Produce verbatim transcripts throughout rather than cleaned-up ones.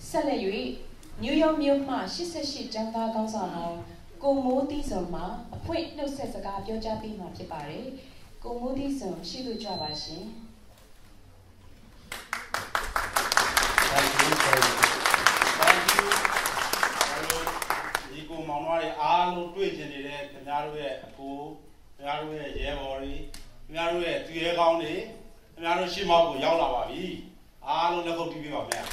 ဆက်လက်၍ New York မြို့မှeighty-eightကျောင်းသားခေါင်းဆောင်တော်ကိုမိုးသီးစွန်မှအဖွင့်နှုတ်ဆက်စကားပြောကြားပေးမှာဖြစ်ပါတယ်။ကိုမိုးသီးစွန်ရှိလို့ကြပါရှင်။ Thank you. Thank you. ဒီကိုမောင်နှမတွေအားလုံးတွေ့ကျင်နေတဲ့ခင်ဗျားတို့ရဲ့အကိုခင်ဗျားတို့ရဲ့ရဲဘော်တွေခင်ဗျားတို့ရဲ့သူရဲကောင်းတွေခင်ဗျားတို့ရှေ့မောက်ကိုရောက်လာပါပြီ။အားလုံးလက်ခုပ်တီးပေးပါဗျာ။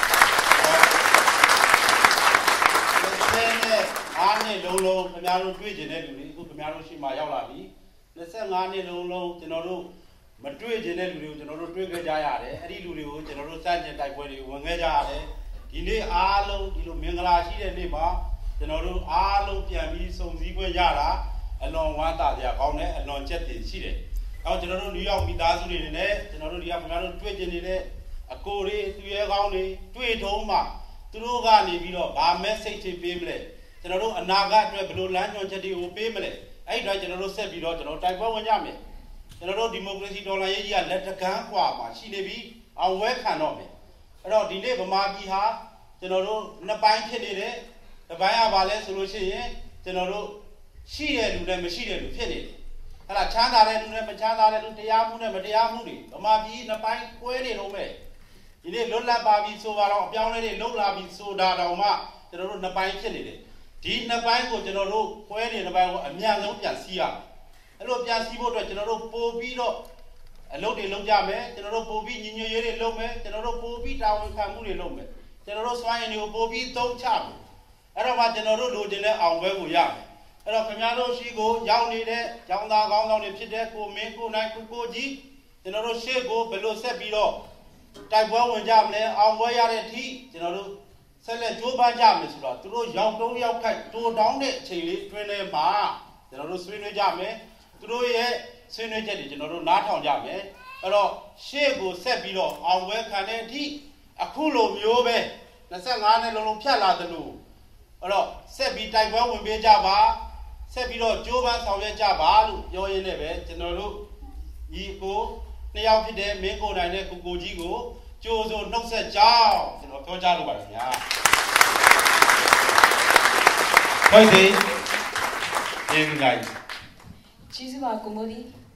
နဲ့အားနဲ့လုံးလုံးခင်ဗျားတို့တွေ့ကျင်တဲ့လူတွေအခုခင်ဗျားတို့ရှေ့မှာရောက်လာပြီtwenty-fiveနှစ်လုံးလုံးကျွန်တော်တို့မတွေ့ကျင်တဲ့လူတွေကိုကျွန်တော်တို့တွေ့ခဲ့ကြရတယ်အဲ့ဒီလူတွေကိုကျွန်တော်တို့စတင်တိုက်ပွဲတွေဝင်ခဲ့ကြရတယ်ဒီနေ့အားလုံးဒီလိုမင်္ဂလာရှိတဲ့နေ့မှာကျွန်တော်တို့အားလုံးပြန်ပြီးစုံစည်းခွင့်ရတာအလွန်ဝမ်းသာစရာကောင်းတဲ့အလွန်ချက်တည်ရှိတယ်အော်ကျွန်တော်တို့နယူးယောက်မိသားစုတွေနဲ့ကျွန်တော်တို့ဒီကခင်ဗျားတို့တွေ့ကျင်နေတဲ့အကိုတွေသူရဲကောင်းတွေတွေ့ထုံးမှာသူတို့ကနေပြီးတော့ဗာ message တွေပေးမလဲကျွန်တော်တို့အနာဂတ်အတွက်ဘယ်လိုလမ်းညွှန်ချက်တွေကိုပေးမလဲအဲ့ဒီတော့ကျွန်တော်တို့ဆက်ပြီးတော့ကျွန်တော်တိုက်ပွဲဝင်ကြမယ်ကျွန်တော်တို့ဒီမိုကရေစီဒေါ်လာရေးကြီးကလက်တကမ်းกว่าမှာရှိနေပြီအောင်ဝဲခံတော့မယ်အဲ့တော့ဒီနေ့ဗမာပြည်ဟာကျွန်တော်တို့နှစ်ပိုင်းဖြစ်နေတယ်တစ်ပိုင်းကဘာလဲဆိုလို့ရှိရင်ကျွန်တော်တို့ရှိတဲ့လူနဲ့မရှိတဲ့လူဖြစ်နေတယ်အဲ့ဒါချမ်းသာတဲ့လူနဲ့မချမ်းသာတဲ့လူတရားမှုနဲ့မတရားမှုတွေဗမာပြည်နှစ်ပိုင်းကွဲနေတော့မယ်ဒီနေ့လွတ်လပ်ပါပြီဆိုတော့အပြောင်းလဲတွေလုံလာပြီဆိုတာတောင်မှကျွန်တော်တို့နှစ်ပိုင်းဖြစ်နေတယ်ဒီနှစ်ပိုင်းကိုကျွန်တော်တို့ကွဲနေနှစ်ပိုင်းကိုအများဆုံးပြန်စီးရအောင်အဲ့လိုပြန်စီးဖို့အတွက်ကျွန်တော်တို့ပို့ပြီးတော့အလုပ်တွေလုပ်ကြမယ်ကျွန်တော်တို့ပို့ပြီးညီညွတ်ရေးတွေလုပ်မယ်ကျွန်တော်တို့ပို့ပြီးတာဝန်ခံမှုတွေလုပ်မယ်ကျွန်တော်တို့စွမ်းရည်တွေကိုပို့ပြီးသုံးချမယ်အဲ့တော့မှကျွန်တော်တို့လိုချင်တဲ့အောင်ပွဲကိုရမယ်အဲ့တော့ခင်ဗျားတို့ရှိကိုရောက်နေတဲ့ကျောင်းသားကောင်းဆောင်တွေဖြစ်တဲ့ကိုမင်းကိုနိုင်ကိုကိုကြီးကျွန်တော်တို့ရှေ့ကိုဘယ်လိုဆက်ပြီးတော့တိုက်ပွဲဝင်ကြမလဲအောင်ပွဲရတဲ့အထိကျွန်တော်တို့ဆက်လက်ကြိုးပမ်းကြမယ်ဆိုတော့သူတို့ရောက်တုံးရောက်ခိုက်တိုးတောင်းတဲ့အချိန်လေးတွင်ထဲမှာကျွန်တော်တို့ဆွေးနွေးကြမယ်သူတို့ရဲ့ဆွေးနွေးချက်တွေကျွန်တော်တို့နားထောင်ကြမယ်အဲ့တော့ရှေ့ကိုဆက်ပြီးတော့အောင်ပွဲခံတဲ့အထိအခုလိုမျိုးပဲtwenty-fiveနှစ်လုံးလုံးဖြတ်လာသလိုအဲ့တော့ဆက်ပြီးတိုက်ပွဲဝင်ပေးကြပါဆက်ပြီးတော့ကြိုးပမ်းဆောင်ရွက်ကြပါလို့ပြောရင်းနဲ့ပဲကျွန်တော်တို့ဒီကိုနှစ်ယောက်ဖြစ်တဲ့မင်းကိုနိုင်တဲ့ကိုကိုကြီးကိုကြိုးစိုးနှုတ်ဆက်ကြောင်းကျွန်တော်ပြောကြလိုပါတယ်ခင်ဗျာဟုတ်တယ်ကျေးဇူးပါကျေးဇူးပါကိုမိုးဒီ